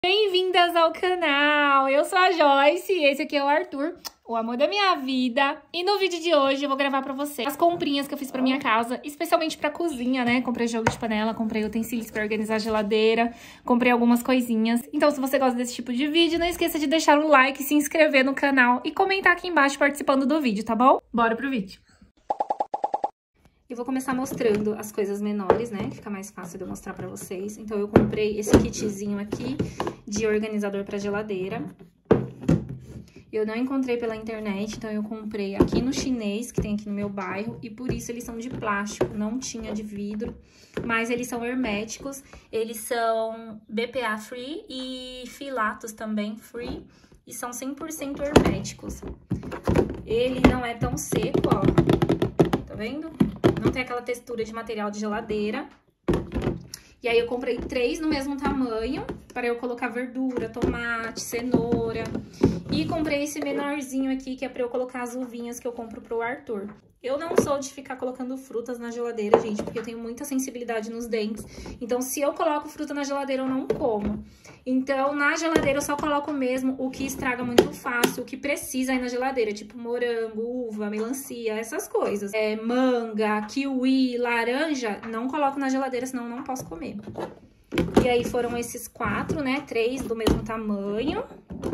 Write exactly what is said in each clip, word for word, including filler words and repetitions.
Bem-vindas ao canal! Eu sou a Joyce e esse aqui é o Arthur, o amor da minha vida. E no vídeo de hoje eu vou gravar pra vocês as comprinhas que eu fiz pra minha casa, especialmente pra cozinha, né? Comprei jogo de panela, comprei utensílios pra organizar a geladeira, comprei algumas coisinhas. Então, se você gosta desse tipo de vídeo, não esqueça de deixar um like, se inscrever no canal e comentar aqui embaixo participando do vídeo, tá bom? Bora pro vídeo! Eu vou começar mostrando as coisas menores, né? Fica mais fácil de eu mostrar pra vocês. Então, eu comprei esse kitzinho aqui de organizador pra geladeira. Eu não encontrei pela internet, então eu comprei aqui no chinês, que tem aqui no meu bairro. E por isso eles são de plástico, não tinha de vidro. Mas eles são herméticos, eles são B P A free e filatos também free. E são cem por cento herméticos. Ele não é tão seco, ó. Tá vendo? Não tem aquela textura de material de geladeira. E aí, eu comprei três no mesmo tamanho, para eu colocar verdura, tomate, cenoura. E comprei esse menorzinho aqui, que é para eu colocar as uvinhas que eu compro pro Arthur. Eu não sou de ficar colocando frutas na geladeira, gente, porque eu tenho muita sensibilidade nos dentes. Então, se eu coloco fruta na geladeira, eu não como. Então, na geladeira, eu só coloco mesmo o que estraga muito fácil, o que precisa aí na geladeira. Tipo, morango, uva, melancia, essas coisas. É, manga, kiwi, laranja, não coloco na geladeira, senão eu não posso comer. E aí, foram esses quatro, né? Três do mesmo tamanho.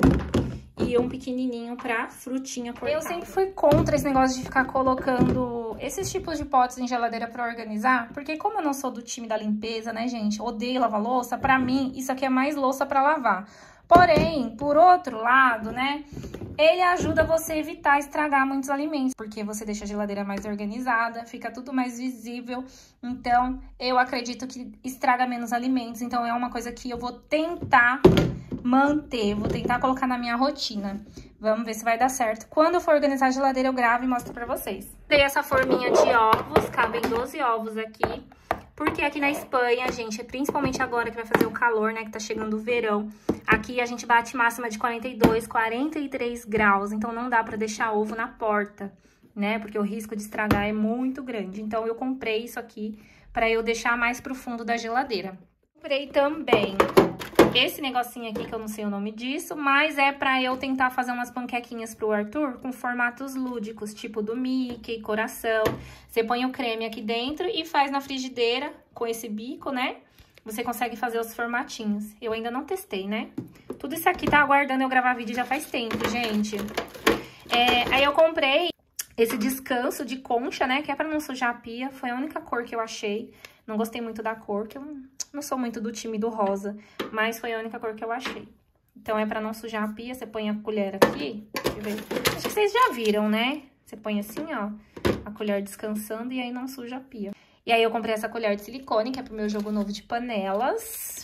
E um pequenininho pra frutinha cortada. Eu sempre fui contra esse negócio de ficar colocando esses tipos de potes em geladeira pra organizar, porque como eu não sou do time da limpeza, né, gente, odeio lavar louça, pra mim isso aqui é mais louça pra lavar. Porém, por outro lado, né, ele ajuda você a evitar estragar muitos alimentos, porque você deixa a geladeira mais organizada, fica tudo mais visível. Então, eu acredito que estraga menos alimentos, então é uma coisa que eu vou tentar manter, vou tentar colocar na minha rotina. Vamos ver se vai dar certo. Quando eu for organizar a geladeira, eu gravo e mostro pra vocês. Dei essa forminha de ovos, cabem doze ovos aqui. Porque aqui na Espanha, gente, principalmente agora que vai fazer o calor, né, que tá chegando o verão, aqui a gente bate máxima de quarenta e dois, quarenta e três graus. Então, não dá pra deixar ovo na porta, né, porque o risco de estragar é muito grande. Então, eu comprei isso aqui pra eu deixar mais pro fundo da geladeira. Comprei também esse negocinho aqui, que eu não sei o nome disso, mas é pra eu tentar fazer umas panquequinhas pro Arthur com formatos lúdicos, tipo do Mickey, coração. Você põe o creme aqui dentro e faz na frigideira com esse bico, né? Você consegue fazer os formatinhos. Eu ainda não testei, né? Tudo isso aqui tá aguardando eu gravar vídeo já faz tempo, gente. É, aí eu comprei esse descanso de concha, né? Que é pra não sujar a pia. Foi a única cor que eu achei. Não gostei muito da cor, que eu não sou muito do time do rosa, mas foi a única cor que eu achei. Então, é pra não sujar a pia, você põe a colher aqui, deixa eu ver. Acho que vocês já viram, né? Você põe assim, ó, a colher descansando e aí não suja a pia. E aí, eu comprei essa colher de silicone, que é pro meu jogo novo de panelas.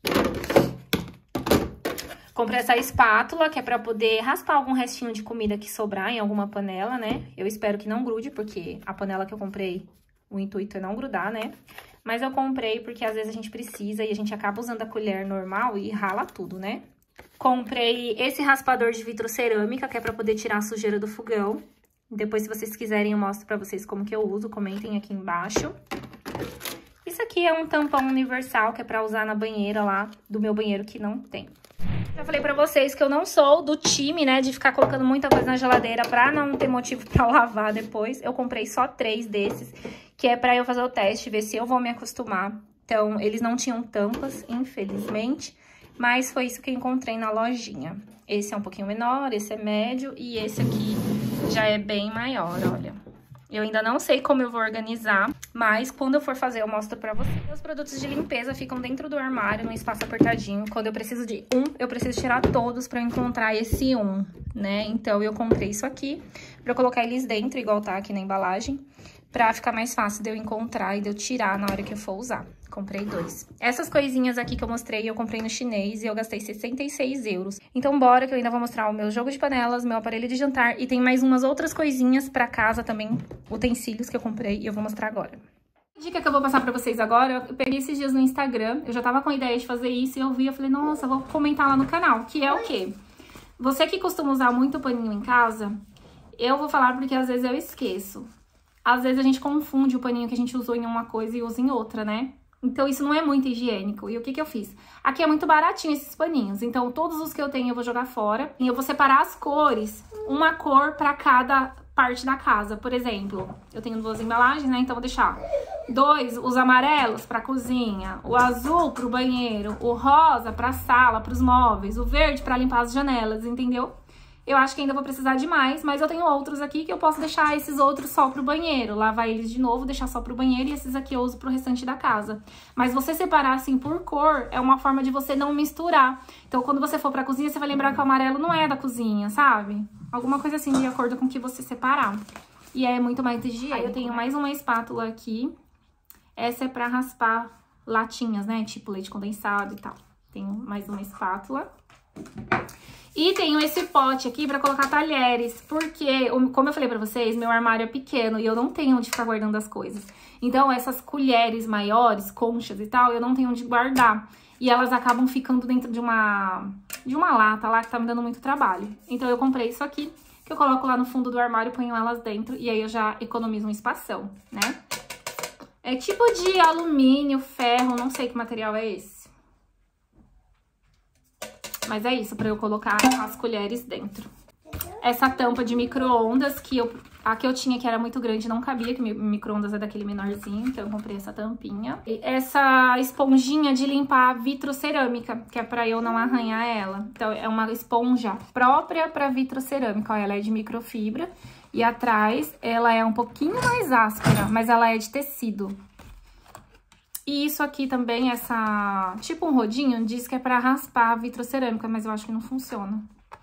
Comprei essa espátula, que é pra poder raspar algum restinho de comida que sobrar em alguma panela, né? Eu espero que não grude, porque a panela que eu comprei, o intuito é não grudar, né? Mas eu comprei porque às vezes a gente precisa e a gente acaba usando a colher normal e rala tudo, né? Comprei esse raspador de vitrocerâmica, que é pra poder tirar a sujeira do fogão. Depois, se vocês quiserem, eu mostro pra vocês como que eu uso, comentem aqui embaixo. Isso aqui é um tampão universal, que é pra usar na banheira lá, do meu banheiro que não tem. Já falei pra vocês que eu não sou do time, né, de ficar colocando muita coisa na geladeira pra não ter motivo pra lavar depois. Eu comprei só três desses, que é pra eu fazer o teste, ver se eu vou me acostumar. Então, eles não tinham tampas, infelizmente, mas foi isso que eu encontrei na lojinha. Esse é um pouquinho menor, esse é médio e esse aqui já é bem maior, olha. Eu ainda não sei como eu vou organizar, mas quando eu for fazer eu mostro pra vocês. Os produtos de limpeza ficam dentro do armário, num espaço apertadinho. Quando eu preciso de um, eu preciso tirar todos pra eu encontrar esse um, né? Então, eu comprei isso aqui pra eu colocar eles dentro, igual tá aqui na embalagem, pra ficar mais fácil de eu encontrar e de eu tirar na hora que eu for usar. Comprei dois. Essas coisinhas aqui que eu mostrei, eu comprei no chinês e eu gastei sessenta e seis euros. Então, bora que eu ainda vou mostrar o meu jogo de panelas, meu aparelho de jantar e tem mais umas outras coisinhas pra casa também, utensílios que eu comprei e eu vou mostrar agora. A dica que eu vou passar pra vocês agora, eu peguei esses dias no Instagram, eu já tava com a ideia de fazer isso e eu vi, eu falei, nossa, vou comentar lá no canal, que é o quê? Você que costuma usar muito paninho em casa, eu vou falar porque às vezes eu esqueço. Às vezes a gente confunde o paninho que a gente usou em uma coisa e usa em outra, né? Então, isso não é muito higiênico. E o que que eu fiz? Aqui é muito baratinho esses paninhos. Então, todos os que eu tenho eu vou jogar fora. E eu vou separar as cores, uma cor pra cada parte da casa. Por exemplo, eu tenho duas embalagens, né? Então, vou deixar dois, os amarelos pra cozinha, o azul pro banheiro, o rosa pra sala, pros móveis, o verde pra limpar as janelas, entendeu? Eu acho que ainda vou precisar de mais, mas eu tenho outros aqui que eu posso deixar esses outros só pro banheiro. Lavar eles de novo, deixar só pro banheiro e esses aqui eu uso pro restante da casa. Mas você separar assim por cor é uma forma de você não misturar. Então, quando você for pra cozinha, você vai lembrar que o amarelo não é da cozinha, sabe? Alguma coisa assim, de acordo com o que você separar. E é muito mais higiênico. Aí eu tenho mais uma espátula aqui. Essa é pra raspar latinhas, né? Tipo leite condensado e tal. Tenho mais uma espátula. E tenho esse pote aqui pra colocar talheres, porque, como eu falei pra vocês, meu armário é pequeno e eu não tenho onde ficar guardando as coisas. Então, essas colheres maiores, conchas e tal, eu não tenho onde guardar. E elas acabam ficando dentro de uma, de uma lata lá que tá me dando muito trabalho. Então, eu comprei isso aqui, que eu coloco lá no fundo do armário, ponho elas dentro e aí eu já economizo um espação, né? É tipo de alumínio, ferro, não sei que material é esse. Mas é isso, pra eu colocar as colheres dentro. Essa tampa de micro-ondas, que eu, a que eu tinha que era muito grande, não cabia, que micro-ondas é daquele menorzinho, então eu comprei essa tampinha. E essa esponjinha de limpar vitrocerâmica, que é pra eu não arranhar ela. Então é uma esponja própria pra vitrocerâmica, ó, ela é de microfibra. E atrás ela é um pouquinho mais áspera, mas ela é de tecido. E isso aqui também, essa tipo um rodinho, diz que é pra raspar a vitrocerâmica, mas eu acho que não funciona.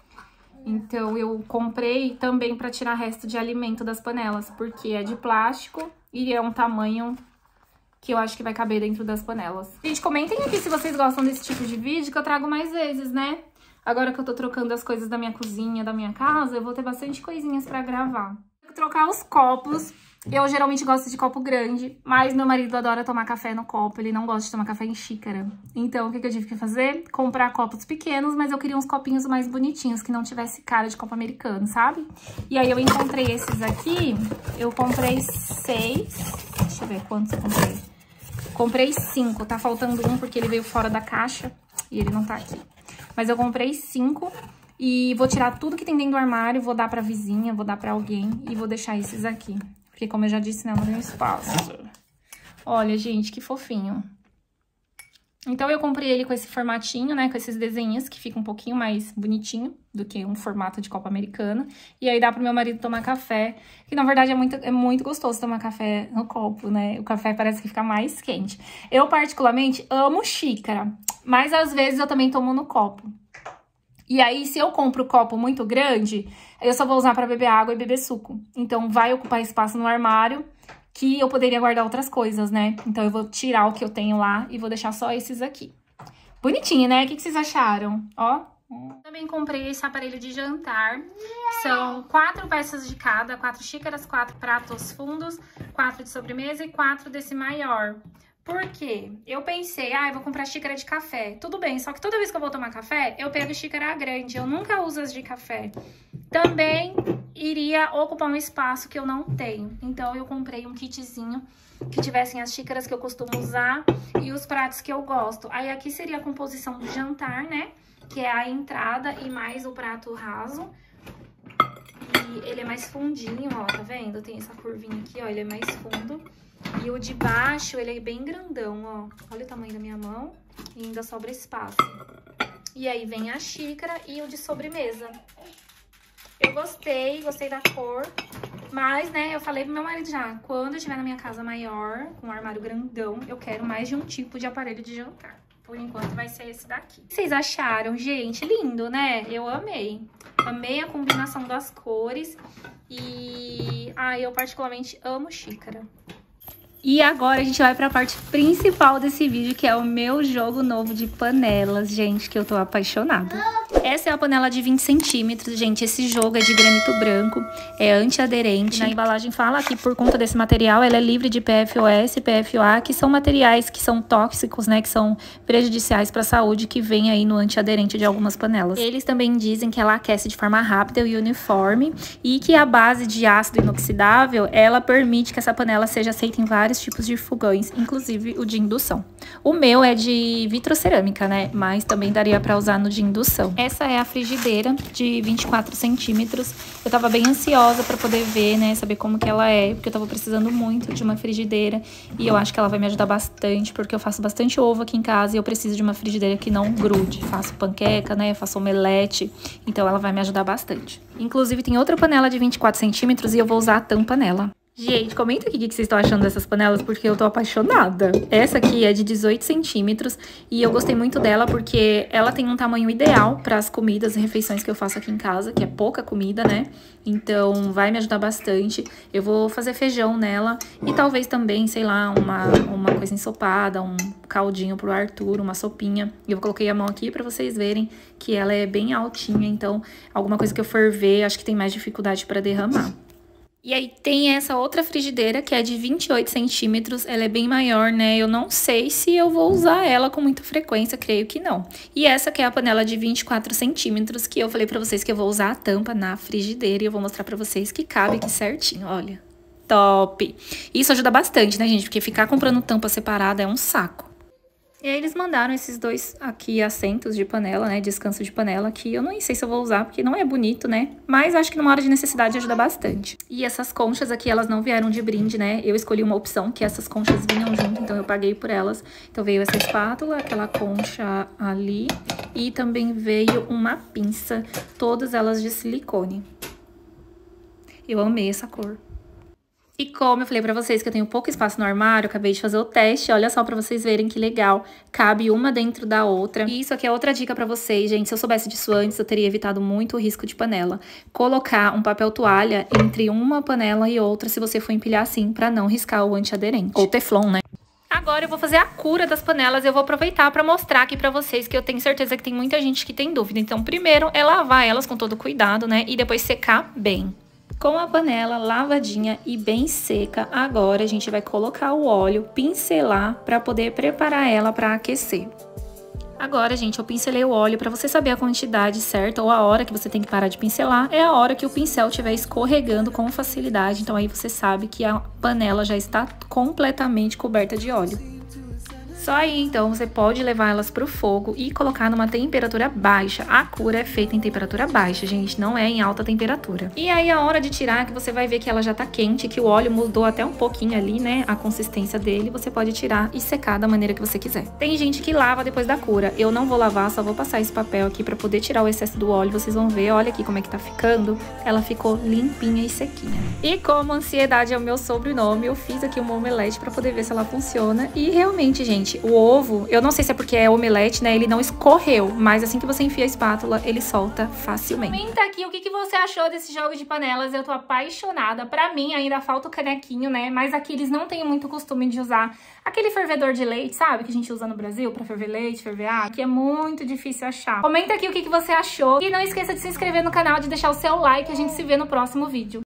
Então, eu comprei também pra tirar resto de alimento das panelas, porque é de plástico e é um tamanho que eu acho que vai caber dentro das panelas. Gente, comentem aqui se vocês gostam desse tipo de vídeo, que eu trago mais vezes, né? Agora que eu tô trocando as coisas da minha cozinha, da minha casa, eu vou ter bastante coisinhas pra gravar. Vou trocar os copos. Eu geralmente gosto de copo grande, mas meu marido adora tomar café no copo, ele não gosta de tomar café em xícara. Então, o que, que eu tive que fazer? Comprar copos pequenos, mas eu queria uns copinhos mais bonitinhos, que não tivesse cara de copo americano, sabe? E aí eu encontrei esses aqui, eu comprei seis, deixa eu ver quantos eu comprei. Comprei cinco, tá faltando um porque ele veio fora da caixa e ele não tá aqui. Mas eu comprei cinco e vou tirar tudo que tem dentro do armário, vou dar pra vizinha, vou dar pra alguém e vou deixar esses aqui. Porque, como eu já disse, não, não tem espaço. Olha, gente, que fofinho. Então, eu comprei ele com esse formatinho, né? Com esses desenhos que fica um pouquinho mais bonitinho do que um formato de copo americano. E aí, dá pro meu marido tomar café. Que, na verdade, é muito, é muito gostoso tomar café no copo, né? O café parece que fica mais quente. Eu, particularmente, amo xícara. Mas, às vezes, eu também tomo no copo. E aí, se eu compro copo muito grande, eu só vou usar pra beber água e beber suco. Então, vai ocupar espaço no armário, que eu poderia guardar outras coisas, né? Então, eu vou tirar o que eu tenho lá e vou deixar só esses aqui. Bonitinho, né? O que que vocês acharam? Ó. Também comprei esse aparelho de jantar. São quatro peças de cada, quatro xícaras, quatro pratos fundos, quatro de sobremesa e quatro desse maior. Por quê? Eu pensei, ah, eu vou comprar xícara de café. Tudo bem, só que toda vez que eu vou tomar café, eu pego xícara grande. Eu nunca uso as de café. Também iria ocupar um espaço que eu não tenho. Então, eu comprei um kitzinho que tivessem as xícaras que eu costumo usar e os pratos que eu gosto. Aí, aqui seria a composição do jantar, né? Que é a entrada e mais o prato raso. E ele é mais fundinho, ó, tá vendo? Tem essa curvinha aqui, ó, ele é mais fundo. E o de baixo, ele é bem grandão, ó. Olha o tamanho da minha mão. E ainda sobra espaço. E aí vem a xícara e o de sobremesa. Eu gostei, gostei da cor. Mas, né, eu falei pro meu marido já, quando eu estiver na minha casa maior, com um armário grandão, eu quero mais de um tipo de aparelho de jantar. Por enquanto vai ser esse daqui. O que vocês acharam? Gente, lindo, né? Eu amei. Amei a combinação das cores. E, ah, eu particularmente amo xícara. E agora a gente vai pra parte principal desse vídeo, que é o meu jogo novo de panelas, gente, que eu tô apaixonada. Essa é a panela de vinte centímetros, gente. Esse jogo é de granito branco, é antiaderente. Na embalagem fala que por conta desse material, ela é livre de P F O S e P F O A, que são materiais que são tóxicos, né? Que são prejudiciais para a saúde, que vem aí no antiaderente de algumas panelas. Eles também dizem que ela aquece de forma rápida e uniforme e que a base de ácido inoxidável, ela permite que essa panela seja aceita em vários tipos de fogões, inclusive o de indução. O meu é de vitrocerâmica, né? Mas também daria para usar no de indução. Essa é a frigideira de vinte e quatro centímetros. Eu tava bem ansiosa para poder ver, né? Saber como que ela é, porque eu tava precisando muito de uma frigideira. E eu acho que ela vai me ajudar bastante, porque eu faço bastante ovo aqui em casa e eu preciso de uma frigideira que não grude. Faço panqueca, né? Faço omelete. Então ela vai me ajudar bastante. Inclusive tem outra panela de vinte e quatro centímetros e eu vou usar a tampa nela. Gente, comenta aqui o que vocês estão achando dessas panelas, porque eu tô apaixonada. Essa aqui é de dezoito centímetros e eu gostei muito dela porque ela tem um tamanho ideal para as comidas e refeições que eu faço aqui em casa, que é pouca comida, né? Então, vai me ajudar bastante. Eu vou fazer feijão nela e talvez também, sei lá, uma, uma coisa ensopada, um caldinho pro Arthur, uma sopinha. E eu coloquei a mão aqui pra vocês verem que ela é bem altinha, então alguma coisa que eu ferver, acho que tem mais dificuldade para derramar. E aí tem essa outra frigideira que é de vinte e oito centímetros, ela é bem maior, né? Eu não sei se eu vou usar ela com muita frequência, creio que não. E essa que é a panela de vinte e quatro centímetros, que eu falei pra vocês que eu vou usar a tampa na frigideira e eu vou mostrar pra vocês que cabe aqui certinho, olha. Top! Isso ajuda bastante, né, gente? Porque ficar comprando tampa separada é um saco. E aí eles mandaram esses dois aqui assentos de panela, né, descanso de panela, que eu não sei se eu vou usar, porque não é bonito, né, mas acho que numa hora de necessidade ajuda bastante. E essas conchas aqui, elas não vieram de brinde, né, eu escolhi uma opção que essas conchas vinham junto, então eu paguei por elas. Então veio essa espátula, aquela concha ali, e também veio uma pinça, todas elas de silicone. Eu amei essa cor. E como eu falei pra vocês que eu tenho pouco espaço no armário, eu acabei de fazer o teste, olha só pra vocês verem que legal, cabe uma dentro da outra. E isso aqui é outra dica pra vocês, gente, se eu soubesse disso antes, eu teria evitado muito o risco de panela. Colocar um papel toalha entre uma panela e outra, se você for empilhar assim, pra não riscar o antiaderente. Ou teflon, né? Agora eu vou fazer a cura das panelas, eu vou aproveitar pra mostrar aqui pra vocês, que eu tenho certeza que tem muita gente que tem dúvida. Então, primeiro é lavar elas com todo cuidado, né, e depois secar bem. Com a panela lavadinha e bem seca, agora a gente vai colocar o óleo, pincelar para poder preparar ela para aquecer. Agora, gente, eu pincelei o óleo para você saber a quantidade certa ou a hora que você tem que parar de pincelar. É a hora que o pincel estiver escorregando com facilidade, então aí você sabe que a panela já está completamente coberta de óleo. Só aí, então, você pode levar elas pro fogo e colocar numa temperatura baixa. A cura é feita em temperatura baixa, gente, não é em alta temperatura. E aí, a hora de tirar, que você vai ver que ela já tá quente, que o óleo mudou até um pouquinho ali, né, a consistência dele, você pode tirar e secar da maneira que você quiser. Tem gente que lava depois da cura. Eu não vou lavar, só vou passar esse papel aqui pra poder tirar o excesso do óleo. Vocês vão ver, olha aqui como é que tá ficando. Ela ficou limpinha e sequinha. E como ansiedade é o meu sobrenome, eu fiz aqui uma omelete pra poder ver se ela funciona. E realmente, gente, o ovo, eu não sei se é porque é omelete, né, ele não escorreu, mas assim que você enfia a espátula, ele solta facilmente. Comenta aqui o que, que você achou desse jogo de panelas, eu tô apaixonada. Pra mim ainda falta o canequinho, né, mas aqui eles não têm muito costume de usar aquele fervedor de leite, sabe, que a gente usa no Brasil pra ferver leite, ferver água, que é muito difícil achar. Comenta aqui o que, que você achou e não esqueça de se inscrever no canal, de deixar o seu like, a gente se vê no próximo vídeo.